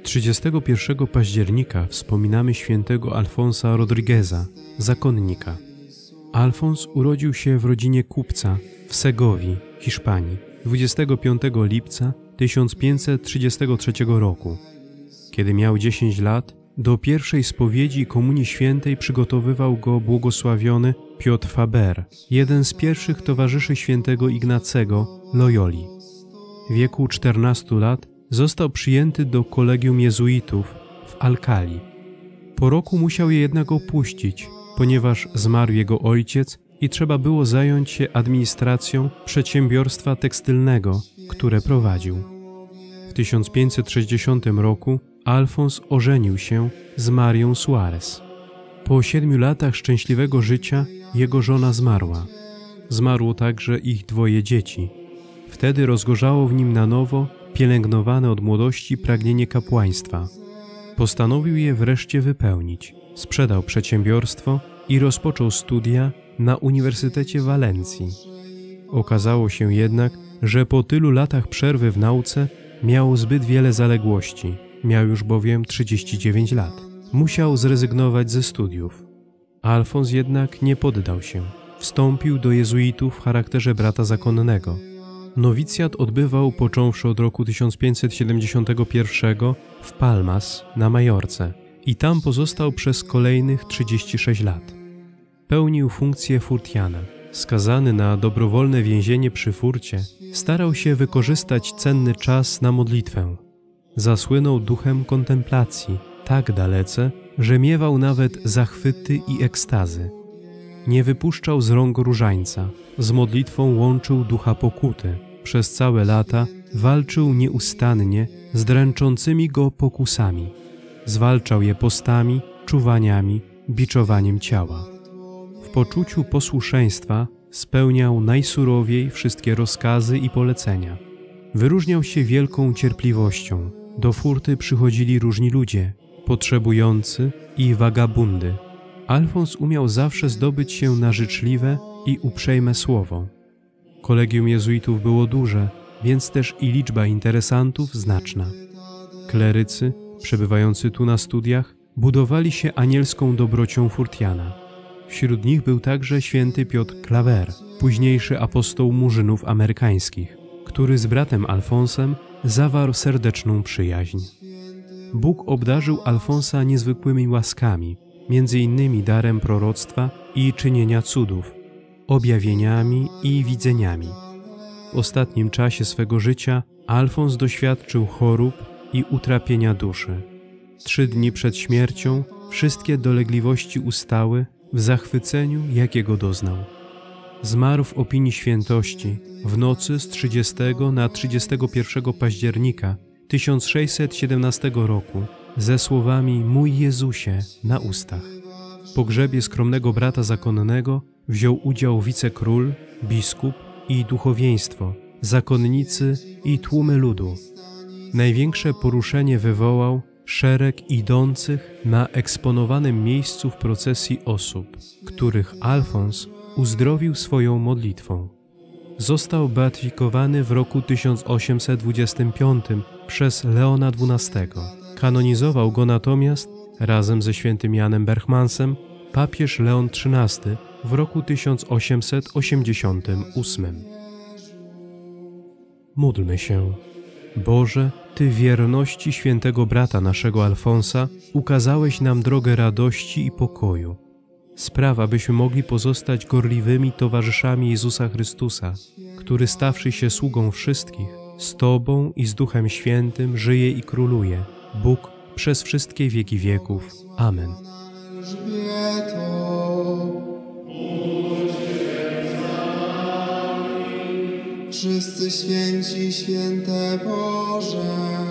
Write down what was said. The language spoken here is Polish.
31 października wspominamy świętego Alfonsa Rodrigueza, zakonnika. Alfons urodził się w rodzinie kupca w Segowii, Hiszpanii, 25 lipca 1533 roku. Kiedy miał 10 lat, do pierwszej spowiedzi i komunii świętej przygotowywał go błogosławiony Piotr Faber, jeden z pierwszych towarzyszy świętego Ignacego Loyoli. W wieku 14 lat został przyjęty do kolegium jezuitów w Alcali. Po roku musiał je jednak opuścić, ponieważ zmarł jego ojciec i trzeba było zająć się administracją przedsiębiorstwa tekstylnego, które prowadził. W 1560 roku Alfons ożenił się z Marią Suarez. Po 7 latach szczęśliwego życia jego żona zmarła. Zmarło także ich 2 dzieci. Wtedy rozgorzało w nim na nowo pielęgnowane od młodości pragnienie kapłaństwa. Postanowił je wreszcie wypełnić. Sprzedał przedsiębiorstwo i rozpoczął studia na Uniwersytecie w Walencji. Okazało się jednak, że po tylu latach przerwy w nauce miał zbyt wiele zaległości. Miał już bowiem 39 lat. Musiał zrezygnować ze studiów. Alfons jednak nie poddał się. Wstąpił do jezuitów w charakterze brata zakonnego. Nowicjat odbywał począwszy od roku 1571 w Palmas na Majorce i tam pozostał przez kolejnych 36 lat. Pełnił funkcję furtiana. Skazany na dobrowolne więzienie przy furcie, starał się wykorzystać cenny czas na modlitwę. Zasłynął duchem kontemplacji tak dalece, że miewał nawet zachwyty i ekstazy. Nie wypuszczał z rąk różańca, z modlitwą łączył ducha pokuty. Przez całe lata walczył nieustannie z dręczącymi go pokusami. Zwalczał je postami, czuwaniami, biczowaniem ciała. W poczuciu posłuszeństwa spełniał najsurowiej wszystkie rozkazy i polecenia. Wyróżniał się wielką cierpliwością. Do furty przychodzili różni ludzie, potrzebujący i wagabundy. Alfons umiał zawsze zdobyć się na życzliwe i uprzejme słowo. Kolegium jezuitów było duże, więc też i liczba interesantów znaczna. Klerycy, przebywający tu na studiach, budowali się anielską dobrocią furtiana. Wśród nich był także święty Piotr Claver, późniejszy apostoł murzynów amerykańskich, który z bratem Alfonsem zawarł serdeczną przyjaźń. Bóg obdarzył Alfonsa niezwykłymi łaskami, między innymi darem proroctwa i czynienia cudów, objawieniami i widzeniami. W ostatnim czasie swego życia Alfons doświadczył chorób i utrapienia duszy. 3 dni przed śmiercią wszystkie dolegliwości ustały w zachwyceniu, jakiego doznał. Zmarł w opinii świętości w nocy z 30 na 31 października 1617 roku ze słowami „Mój Jezusie” na ustach. W pogrzebie skromnego brata zakonnego wziął udział wicekról, biskup i duchowieństwo, zakonnicy i tłumy ludu. Największe poruszenie wywołał szereg idących na eksponowanym miejscu w procesji osób, których Alfons uzdrowił swoją modlitwą. Został beatyfikowany w roku 1825 przez Leona XII. Kanonizował go natomiast, razem ze świętym Janem Berchmansem, papież Leon XIII w roku 1888. Módlmy się. Boże, Ty w wierności świętego brata naszego Alfonsa ukazałeś nam drogę radości i pokoju. Spraw, abyśmy mogli pozostać gorliwymi towarzyszami Jezusa Chrystusa, który stawszy się sługą wszystkich, z Tobą i z Duchem Świętym żyje i króluje, Bóg przez wszystkie wieki wieków. Amen. Wszyscy święci, święte Boże.